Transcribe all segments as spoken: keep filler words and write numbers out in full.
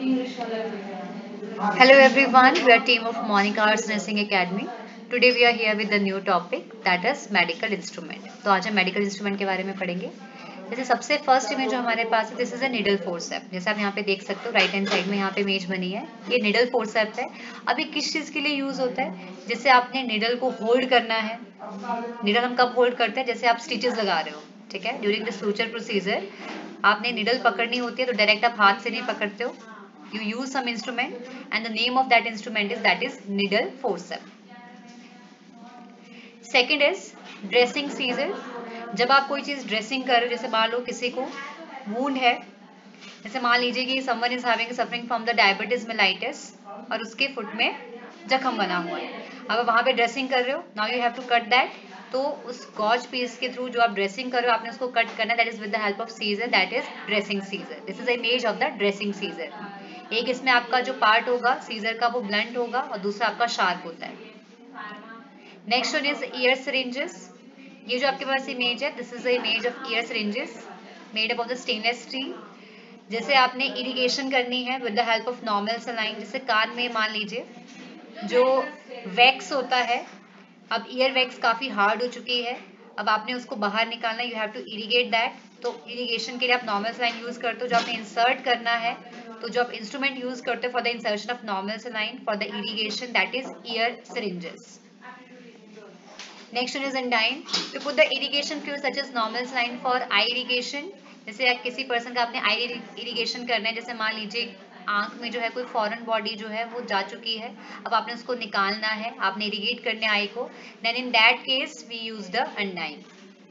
Hello everyone, we are team of Monica Arts Nursing Academy. Today we are here with the new topic that is medical instrument. तो आज हम medical instrument के बारे में पढ़ेंगे. जैसे सबसे फर्स्ट इमेज जो हमारे पास है, this is a needle forceps. जैसे आप यहाँ पे देख सकते हो, राइट हैंड साइड में यहाँ पे इमेज बनी है. ये निडल फोर्सेप है. अब ये किस चीज के लिए यूज होता है? जैसे आपने निडल को होल्ड करना है. निडल हम कब होल्ड करते हैं? जैसे आप स्टिचेस लगा रहे हो, ठीक है, ड्यूरिंग द सूचर प्रोसीजर आपने निडल पकड़नी होती है, तो डायरेक्ट आप हाथ से नहीं पकड़ते हो. You use some instrument and the name of that instrument is that is needle forceps. Second is dressing scissor. जब आप कोई चीज ड्रेसिंग कर रहे हो, जैसे मान लो किसी को वूंड है, जैसे मान लीजिए कि someone is having suffering from the diabetes mellitus और उसके फुट में जख्म बना हुआ है. अब वहां पे ड्रेसिंग कर रहे हो, now you have to cut that. तो उस गॉज पीस के थ्रू जो आप ड्रेसिंग कर रहे हो, आपने उसको कट करना. That is with the help of scissor, that is dressing scissor. This is the image of the dressing scissor. एक इसमें आपका जो पार्ट होगा सीजर का वो ब्लंट होगा और दूसरा आपका शार्प होता है. Next one is ear syringes. ये जो आपके पास इमेज है, this is the image of ear syringes made up of the stainless steel. जैसे आपने इरिगेशन करनी है with the help of normal saline. जैसे कान में मान लीजिए जो वैक्स होता है, अब ईयर वैक्स काफी हार्ड हो चुकी है, अब आपने उसको बाहर निकालना. You have to irrigate that. तो इरिगेशन के लिए आप नॉर्मल सलाइन यूज करते हो. जो आपने इंसर्ट करना है, तो जो आप इंस्ट्रूमेंट यूज करते हो for the insertion of normal saline for the irrigation, that is ear syringes. Next one is undine. To put the irrigation fluid such as normal saline for eye irrigation. जैसे किसी person का आपने आई irrigation करना है, जैसे मान लीजिए आंख में जो है कोई फॉरेन बॉडी जो है वो जा चुकी है, अब आपने उसको निकालना है, आपने इरिगेट करने आई को, then in that case we use the undine.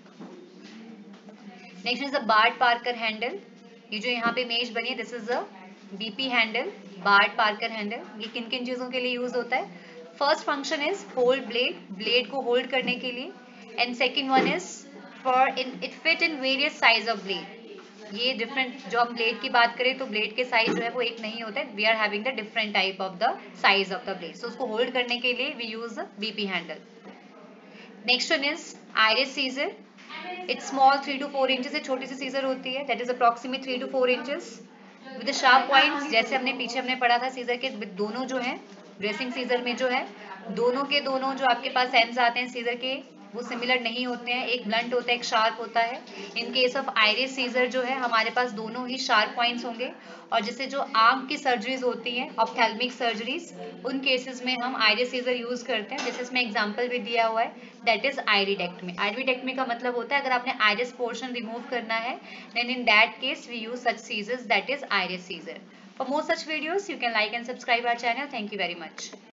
Next is the Bard Parker handle. ये जो यहाँ पे इमेज बनी है, this is a BP handle, Bard Parker handle. ये किन किन चीजों के लिए यूज होता है? First function is hold blade, blade को होल्ड करने के लिए. And second one is for in it fit in various size of blade. ये डिफरेंट, जो हम ब्लेड की बात करें तो ब्लेड के साइज जो है वो एक नहीं होता है. We are having the different type of the size of the blade. So उसको होल्ड करने के लिए we use BP handle. Next one is iris scissor. It's small three to four inches. ये छोटी सी सीजर होती है, that is approximate three to four inches with sharp points. जैसे हमने पीछे हमने पढ़ा था, सीजर के दोनों जो है, ड्रेसिंग सीजर में जो है, दोनों के दोनों जो आपके पास एंड्स आते हैं सीजर के, वो सिमिलर नहीं होते हैं. एक ब्लंट होता है, एक शार्प होता है. In case of iris scissor जो है, हमारे पास दोनों ही शार्प पॉइंट्स होंगे. और जैसे जो आंख की सर्जरीज होती हैं, ऑप्थेल्मिक सर्जरीज, उन केसेस में हम आयरिस सीजर यूज करते हैं. जैसे इसमें एग्जांपल भी दिया हुआ है, दैट इज आयरिडेक्टमी. आयरिडेक्टमी का मतलब होता है अगर आपने आयरिस पोर्शन रिमूव करना है, then in that case we use such scissors, that is iris scissor. For more such videos, you can like and subscribe our channel. Thank you very much.